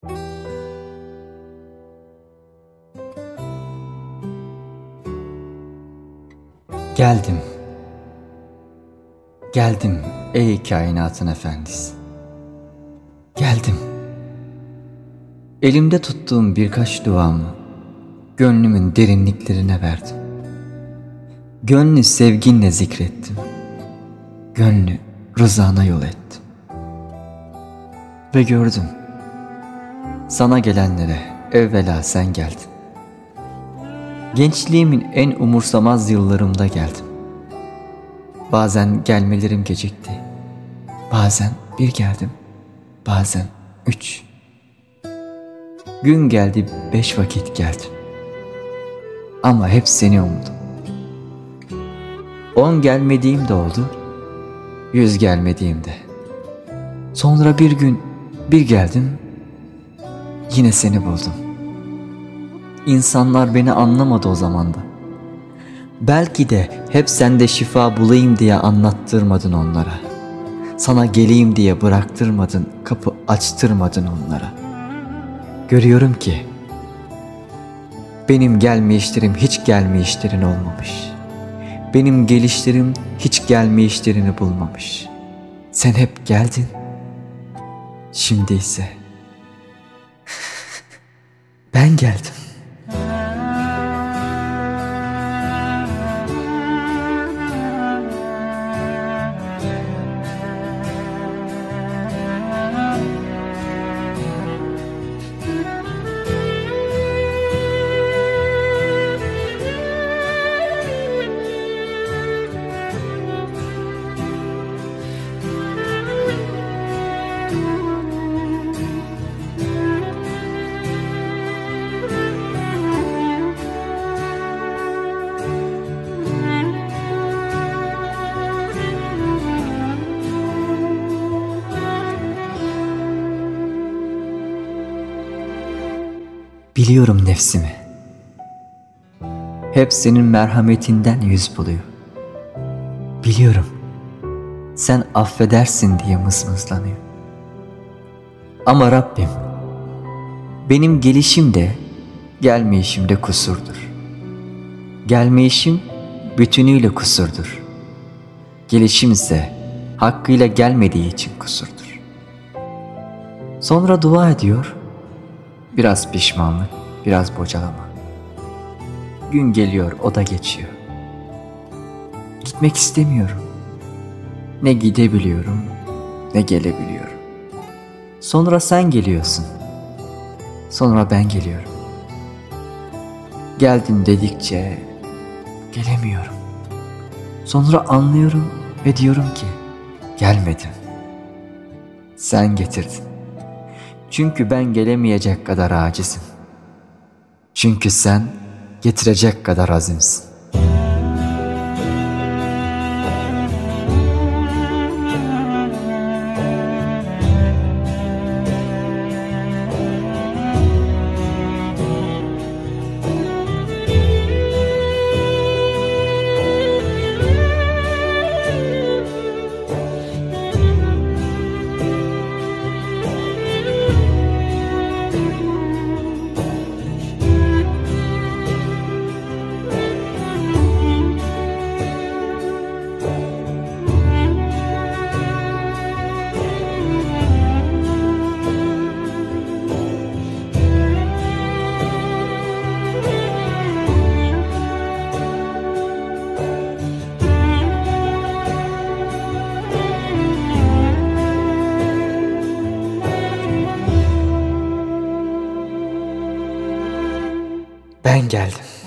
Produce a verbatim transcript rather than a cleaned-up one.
Geldim, geldim ey kainatın efendisi. Geldim. Elimde tuttuğum birkaç duamı gönlümün derinliklerine verdim. Gönlü sevginle zikrettim. Gönlü rızana yol ettim. Ve gördüm, sana gelenlere evvela sen geldin. Gençliğimin en umursamaz yıllarımda geldim. Bazen gelmelerim gecikti. Bazen bir geldim, bazen üç. Gün geldi beş vakit geldim. Ama hep seni umdum. On gelmediğim de oldu, yüz gelmediğim de. Sonra bir gün bir geldim, yine seni buldum. İnsanlar beni anlamadı o zaman da. Belki de hep sende şifa bulayım diye anlattırmadın onlara. Sana geleyim diye bıraktırmadın, kapı açtırmadın onlara. Görüyorum ki benim gelmeyişlerim hiç gelmeyişlerin olmamış. Benim gelişlerim hiç gelmeyişlerini bulmamış. Sen hep geldin. Şimdi ise ben geldim. Biliyorum nefsimi. Hep senin merhametinden yüz buluyor. Biliyorum. Sen affedersin diye mızmızlanıyor. Ama Rabbim, benim gelişim de gelmeyişim de kusurdur. Gelmeyişim bütünüyle kusurdur. Gelişim ise hakkıyla gelmediği için kusurdur. Sonra dua ediyor. Biraz pişmanlık, biraz bocalama. Gün geliyor, o da geçiyor. Gitmek istemiyorum. Ne gidebiliyorum, ne gelebiliyorum. Sonra sen geliyorsun. Sonra ben geliyorum. Geldin dedikçe gelemiyorum. Sonra anlıyorum ve diyorum ki gelmedim. Sen getirdin. Çünkü ben gelemeyecek kadar acizim. Çünkü sen getirecek kadar azimsin. Ben geldim.